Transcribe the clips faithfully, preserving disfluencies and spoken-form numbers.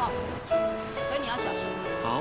好，所以你要小心。 好。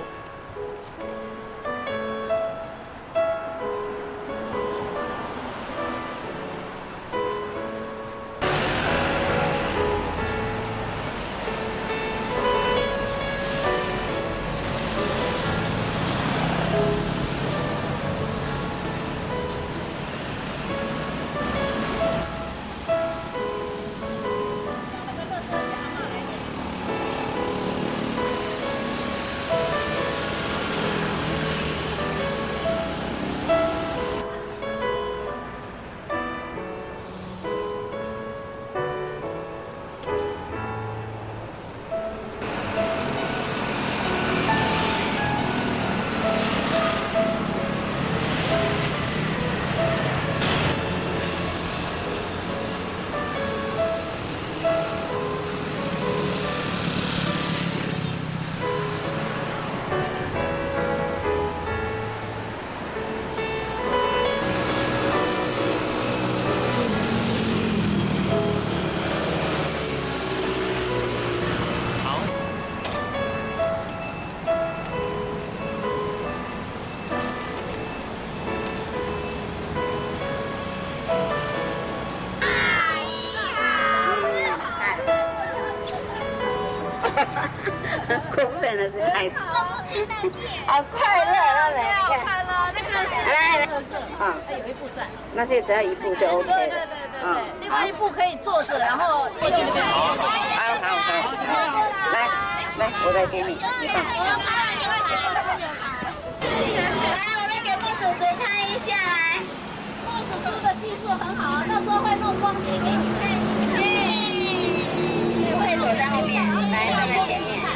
苦人的是孩子，好快乐啊！ 对啊，好快乐。那个是来特色，啊，它有一步站。 那这只要一步就 OK 了。 对对对对对，另外一步可以坐着，然后过去那边。 好好好，来来，我再给你。 来，我们给木叔叔看一下，来， 木叔叔的技术很好啊，到时候会弄光碟给你看。 会走在后面，来放在前面。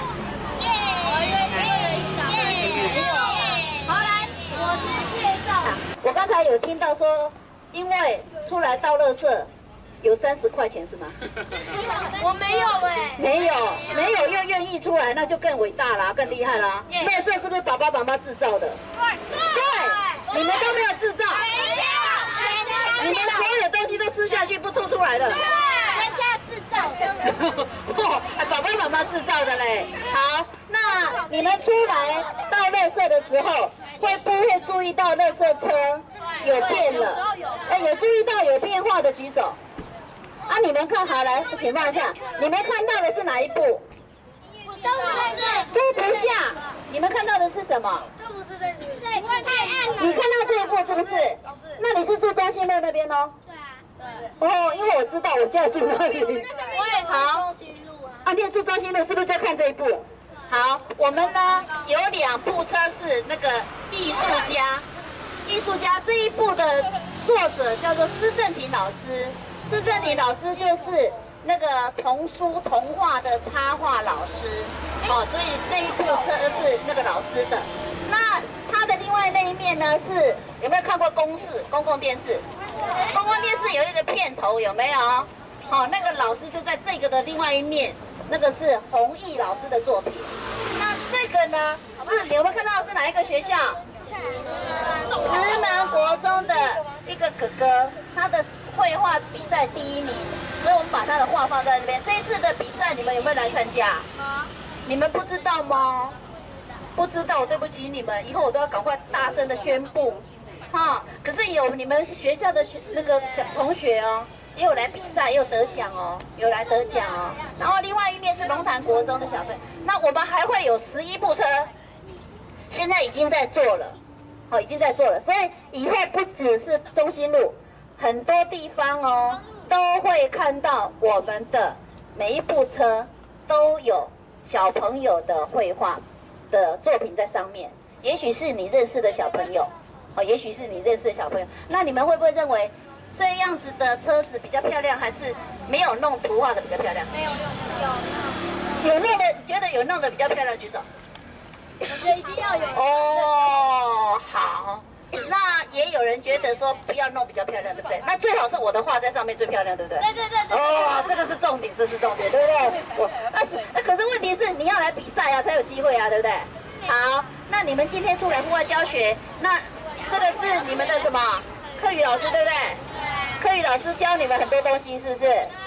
好，来，我先介绍。 我刚才有听到说，因为出来倒垃圾有三十块钱是吗？ 我没有哎， 没有，没有又愿意出来，那就更伟大啦，更厉害啦。垃圾是不是爸爸妈妈制造的？ 对对，你们都没有制造，你们所有东西都吃下去不吐出来的。 人家制造的。 哦，爸爸妈妈制造的嘞。好，那你们出来倒垃圾的时候，会不会注意到垃圾车有变了？哎，有注意到有变化的举手。啊，你们看好来，请放下。你们看到的是哪一部？ 都不是， 都不像。你们看到的是什么？ 都不是这这太暗了。 你看到这一部是不是？那你是住中心路那边哦？ 对啊，对。 哦，因为我知道我家住那里。 我也好。啊，你也住中心路，是不是就看这一部？好，我们呢有两部车是那个艺术家，艺术家这一部的作者叫做施正廷老师，施正廷老师就是那个童书童话的插画老师，哦，所以那一部车是那个老师的。那他的另外那一面呢是有没有看过公视公共电视？公共电视有一个片头有没有？好，那个老师就在这个的另外一面。那个是弘毅老师的作品，那这个呢是你有没有看到是哪一个学校？石门国中的一个哥哥，他的绘画比赛第一名，所以我们把他的画放在这边。这一次的比赛你们有没有来参加？你们不知道吗？不知道，对不起你们，以后我都要赶快大声的宣布，哈。可是有你们学校的学那个小同学哦。也有来比赛，也有得奖哦，有来得奖哦。然后另外一面是龙潭国中的小朋友，那我们还会有十一部车，现在已经在做了，哦，已经在做了。所以以后不只是中心路，很多地方哦都会看到我们的每一部车都有小朋友的绘画的作品在上面。也许是你认识的小朋友，哦，也许是你认识的小朋友。那你们会不会认为？这样子的车子比较漂亮，还是没有弄图画的比较漂亮？没有有有有弄的，觉得有弄的比较漂亮，举手。 我觉得一定要有。 哦，好。那也有人觉得说不要弄比较漂亮，对不对？那最好是我的画在上面最漂亮，对不对？ 对对对对。 哦，这个是重点，这是重点，对不对？我那是那可是问题是你要来比赛啊，才有机会啊，对不对？好，那你们今天出来户外教学，那这个是你们的什么？课语老师对不对？课语老师教你们很多东西，是不是？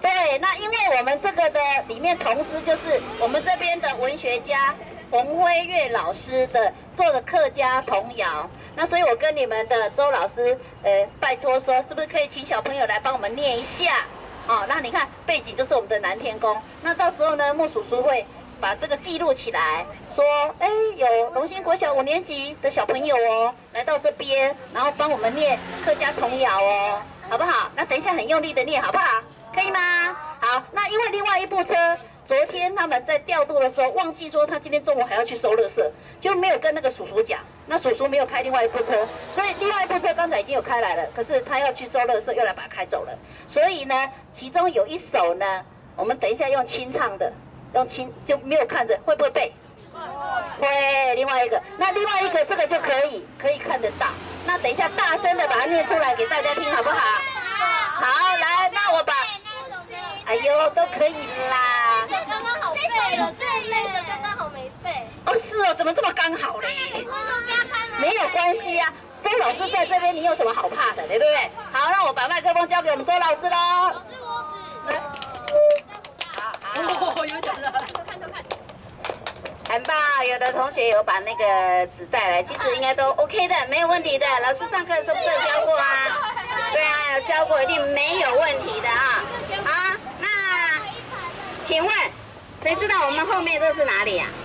对，那因为我们这个的里面同时就是我们这边的文学家冯辉月老师的做的客家童谣，那所以我跟你们的周老师，呃，拜托说，是不是可以请小朋友来帮我们念一下？哦，那你看背景就是我们的南天宫，那到时候呢，木叔叔会把这个记录起来，说，哎，有龙兴国小五年级的小朋友哦，来到这边，然后帮我们念客家童谣哦，好不好？那等一下很用力的念，好不好？可以吗？好，那因为另外一部车，昨天他们在调度的时候忘记说他今天中午还要去收垃圾，就没有跟那个叔叔讲。那叔叔没有开另外一部车，所以另外一部车刚才已经有开来了，可是他要去收垃圾，又来把它开走了。所以呢，其中有一首呢，我们等一下用清唱的，用清就没有看着，会不会背？会。另外一个，那另外一个这个就可以可以看得到。那等一下大声的把它念出来给大家听，好不好？好，来，那我把。哎呦，都可以啦。 这刚刚好背了，这那首刚刚好没背。 哦，是哦，怎么这么刚好嘞？没有关系啊，周老师在这边，你有什么好怕的，对不对？好，那我把麦克风交给我们周老师喽。 老师，我指。 好，好。 哦，有小的。 看看看。 很棒，有的同学有把那个纸带来，其实应该都 OK 的，没有问题的。老师上课是不是有教过啊？对啊，有教过，一定没有问题的啊。好，那请问，谁知道我们后面这是哪里呀、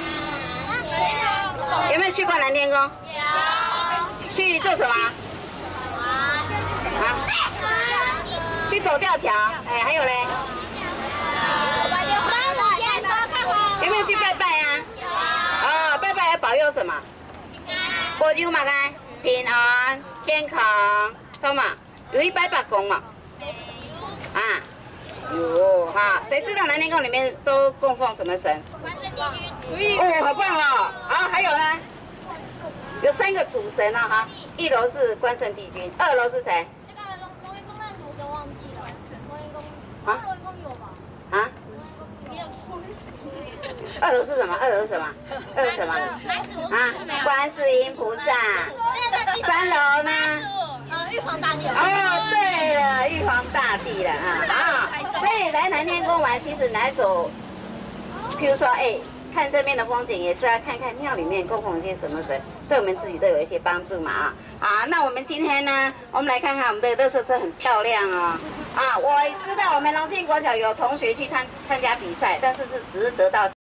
啊？有没有去过南天宫？有。去做什么？啊？去走吊桥。哎，还有嘞？有没有去拜拜啊？有。哦，拜拜要保佑什么？保佑嘛该平安、健康，懂吗？有一拜拜公嘛？啊？有哈，谁知道南天宫里面都供奉什么神？ 关圣帝君。 哦，好棒哦！好，还有呢？有三个主神啊哈，一楼是关圣帝君，二楼是谁？ 那个龙龙云宫那什么时候忘记了？龙云宫啊？ 龙云宫有吧？ 啊？ 没有。 二楼是什么？二楼是什么？二楼是什么？啊，观世音菩萨。三楼呢？ 呃，玉皇大帝。 哦，对了，玉皇大帝了啊啊！所以来南天宫玩，其实来走，譬如说，哎，看这边的风景，也是要看看庙里面供奉一些什么神，对我们自己都有一些帮助嘛啊！好，那我们今天呢，我们来看看我们的垃圾车很漂亮哦。啊，我知道我们龙庆国小有同学去参参加比赛，但是是只是得到。